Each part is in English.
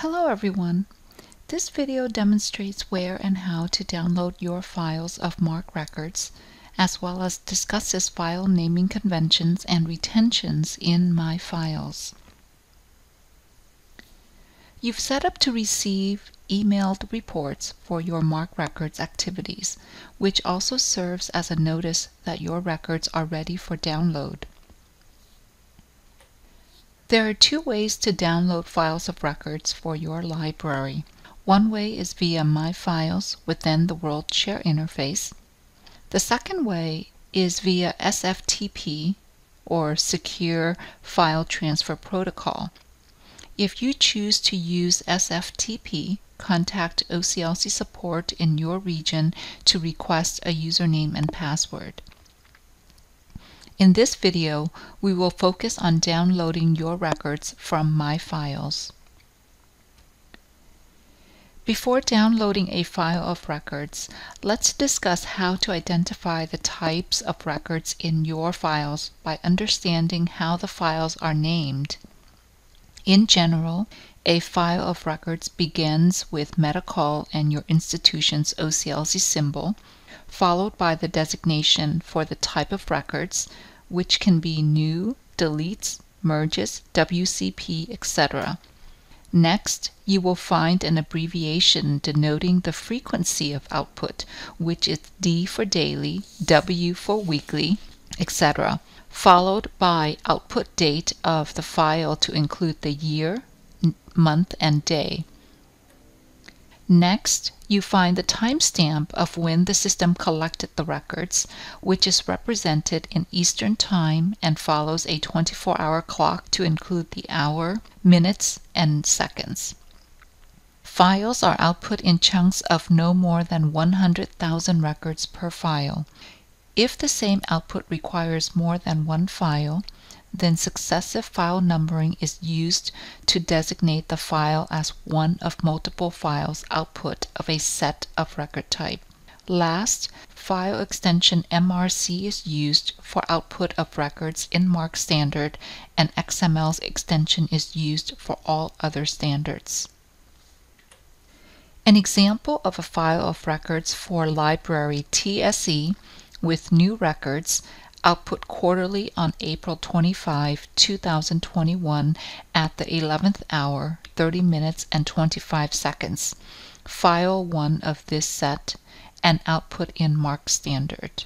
Hello everyone! This video demonstrates where and how to download your files of MARC records, as well as discusses file naming conventions and retentions in My Files. You've set up to receive emailed reports for your MARC records activities, which also serves as a notice that your records are ready for download. There are two ways to download files of records for your library. One way is via My Files within the WorldShare interface. The second way is via SFTP, or Secure File Transfer Protocol. If you choose to use SFTP, contact OCLC support in your region to request a username and password. In this video, we will focus on downloading your records from My Files. Before downloading a file of records, let's discuss how to identify the types of records in your files by understanding how the files are named. In general, a file of records begins with Metacall and your institution's OCLC symbol, followed by the designation for the type of records, which can be new, deletes, merges, WCP, etc. Next, you will find an abbreviation denoting the frequency of output, which is D for daily, W for weekly, etc., followed by output date of the file to include the year, month, and day. Next, you find the timestamp of when the system collected the records, which is represented in Eastern Time and follows a 24-hour clock to include the hour, minutes, and seconds. Files are output in chunks of no more than 100,000 records per file. If the same output requires more than one file, then successive file numbering is used to designate the file as one of multiple files output of a set of record type. Last, file extension MRC is used for output of records in MARC standard, and XML's extension is used for all other standards. An example of a file of records for library TSE with new records, output quarterly on April 25, 2021 at the 11th hour, 30 minutes and 25 seconds. File 1 of this set, and output in MARC standard.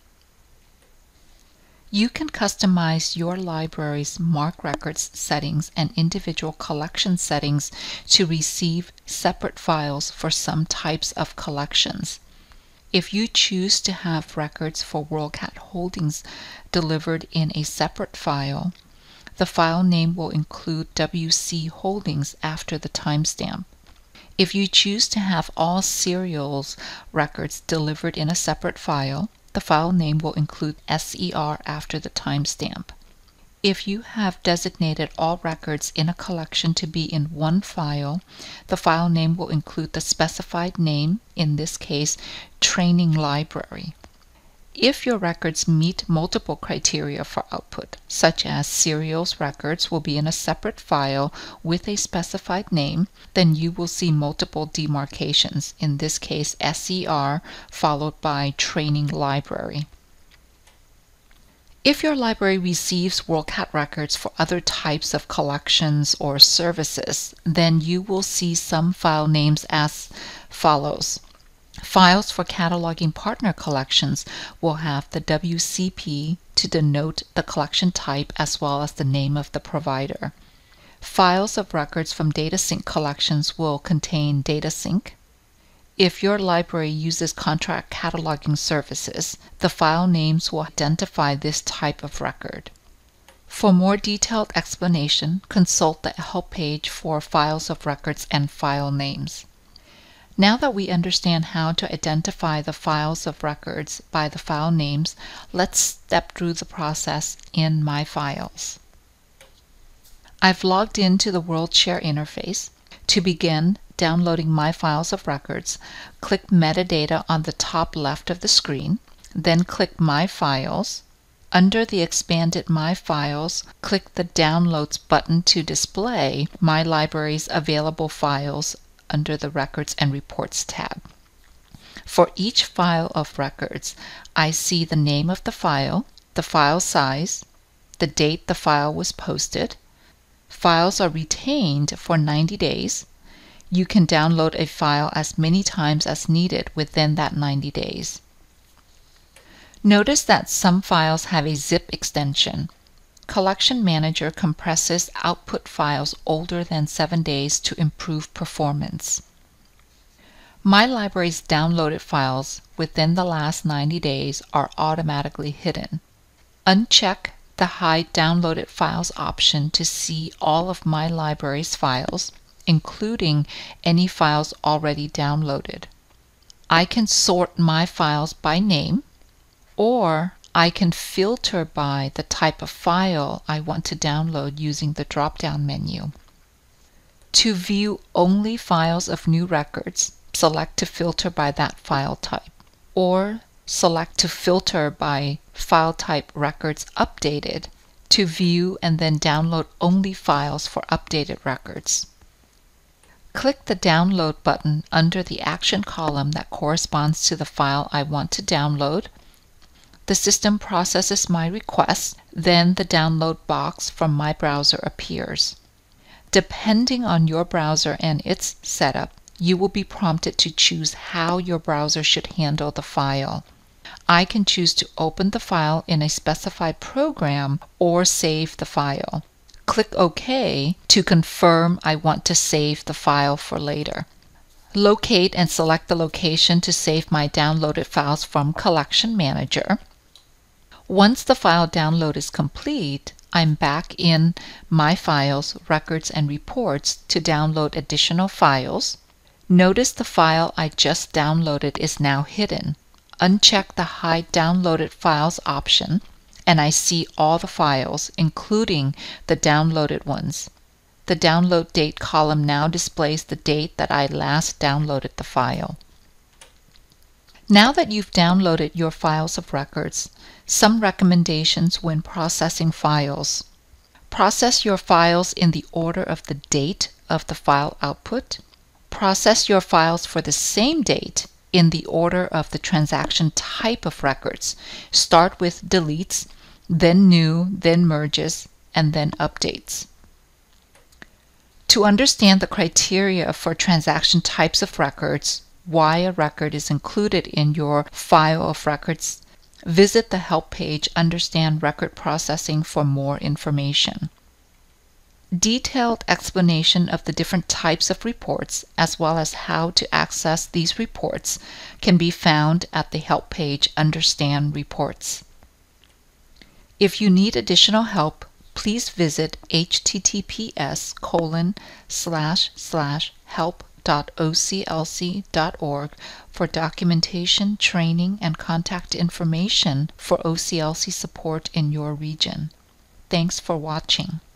You can customize your library's MARC records settings and individual collection settings to receive separate files for some types of collections. If you choose to have records for WorldCat Holdings delivered in a separate file, the file name will include WC Holdings after the timestamp. If you choose to have all serials records delivered in a separate file, the file name will include SER after the timestamp. If you have designated all records in a collection to be in one file, the file name will include the specified name, in this case, Training Library. If your records meet multiple criteria for output, such as serials records will be in a separate file with a specified name, then you will see multiple demarcations, in this case SER followed by Training Library. If your library receives WorldCat records for other types of collections or services, then you will see some file names as follows. Files for cataloging partner collections will have the WCP to denote the collection type as well as the name of the provider. Files of records from DataSync collections will contain DataSync. If your library uses contract cataloging services, the file names will identify this type of record. For more detailed explanation, consult the help page for files of records and file names. Now that we understand how to identify the files of records by the file names, let's step through the process in My Files. I've logged into the WorldShare interface. To begin downloading My Files of records, click Metadata on the top left of the screen, then click My Files, Under the expanded My Files, click the Downloads button to display my library's available files under the Records and Reports tab. For each file of records, I see the name of the file size, the date the file was posted. Files are retained for 90 days. You can download a file as many times as needed within that 90 days. Notice that some files have a zip extension. Collection Manager compresses output files older than 7 days to improve performance. My library's downloaded files within the last 90 days are automatically hidden. Uncheck the Hide Downloaded Files option to see all of my library's files, including any files already downloaded. I can sort my files by name, or I can filter by the type of file I want to download using the drop-down menu. To view only files of new records, select to filter by that file type, or select to filter by file type Records Updated to view and then download only files for updated records. Click the Download button under the action column that corresponds to the file I want to download. The system processes my request, then the download box from my browser appears. Depending on your browser and its setup, you will be prompted to choose how your browser should handle the file. I can choose to open the file in a specified program or save the file. Click OK to confirm I want to save the file for later. Locate and select the location to save my downloaded files from Collection Manager. Once the file download is complete, I'm back in My Files, Records and Reports to download additional files. Notice the file I just downloaded is now hidden. Uncheck the Hide Downloaded Files option, and I see all the files, including the downloaded ones. The Download Date column now displays the date that I last downloaded the file. Now that you've downloaded your files of records, some recommendations when processing files. Process your files in the order of the date of the file output. Process your files for the same date in the order of the transaction type of records. Start with deletes, then new, then merges, and then updates. To understand the criteria for transaction types of records, why a record is included in your file of records, visit the help page Understand Record Processing for more information. Detailed explanation of the different types of reports, as well as how to access these reports, can be found at the help page Understand Reports. If you need additional help, please visit https://help.oclc.org for documentation, training, and contact information for OCLC support in your region. Thanks for watching.